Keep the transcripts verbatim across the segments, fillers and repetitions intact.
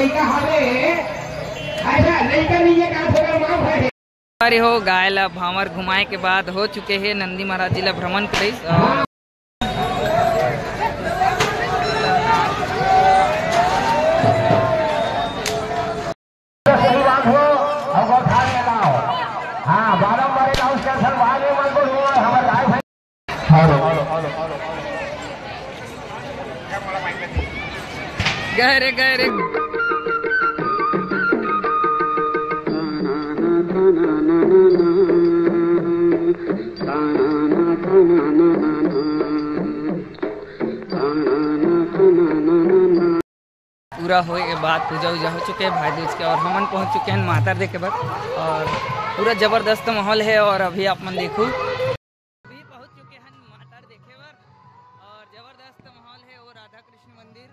अरे हो गाय ला भावर घुमाए के बाद हो चुके हैं नंदी महाराज जी ला भ्रमण करे। गहरे गहरे पूरा होए के बाद पूजा उजा हो चुके हैं भाई दूज के, और हमन पहुंच चुके हैं माता दे के बाद, और पूरा जबरदस्त माहौल है। और अभी आप मन देखो अभी पहुंच चुके हैं माता देखे बर, और जबरदस्त माहौल है। और राधा कृष्ण मंदिर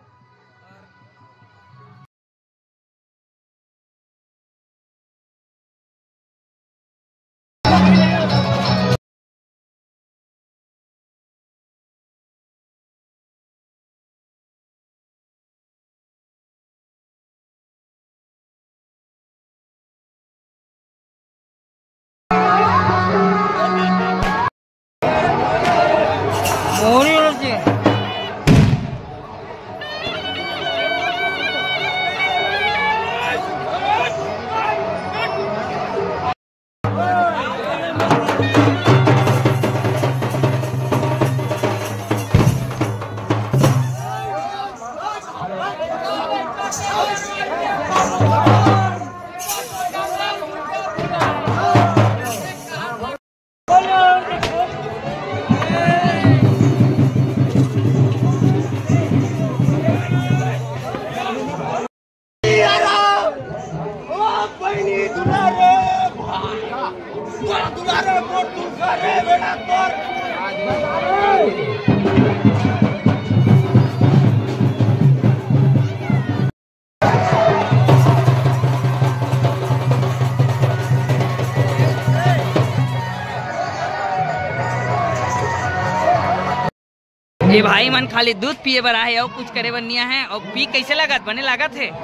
ये भाई मन खाली दूध पिए बर आए और कुछ करे बनिया है। और पी कैसे लागत बने लागत है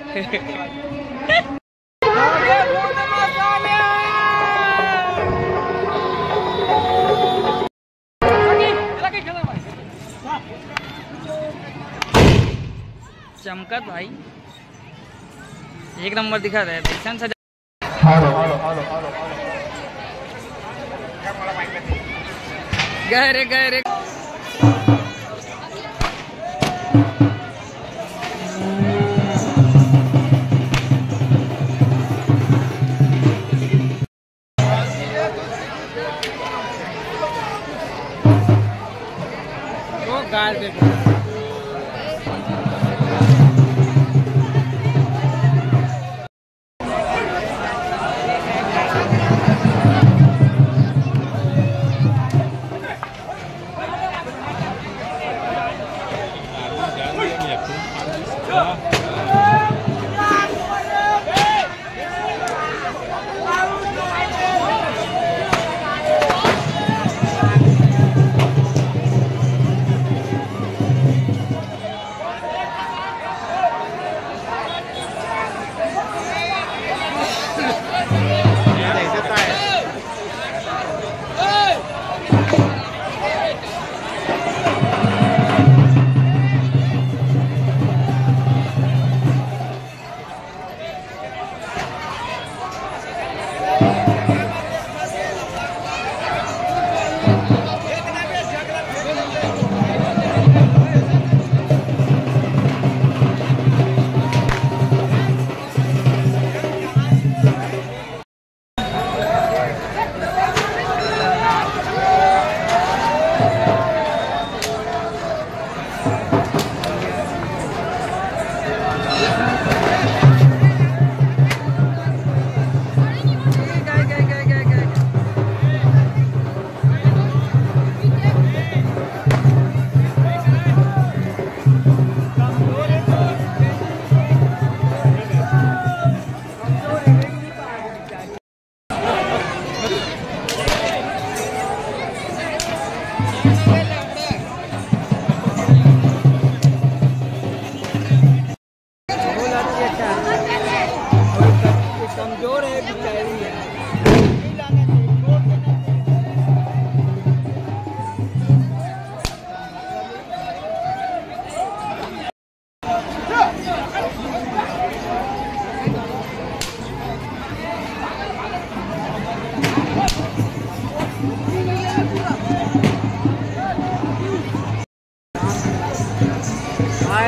चमकत भाई एक नंबर दिखा रहे हैं। गहरे गहरे गाय देखो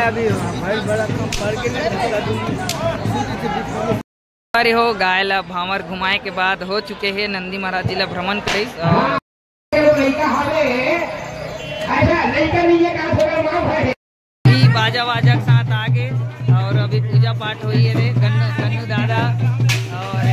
अभी बड़ा कम पड़ के अरे हो गाय ला भावर घुमाए के बाद हो चुके हैं नंदी महाराज जी ला भ्रमण करे बाजा वाजा के साथ आगे और अभी पूजा पाठ हुई है रे गन्नू गन्नू दादा और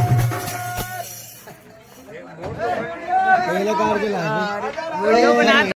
वीडियो बना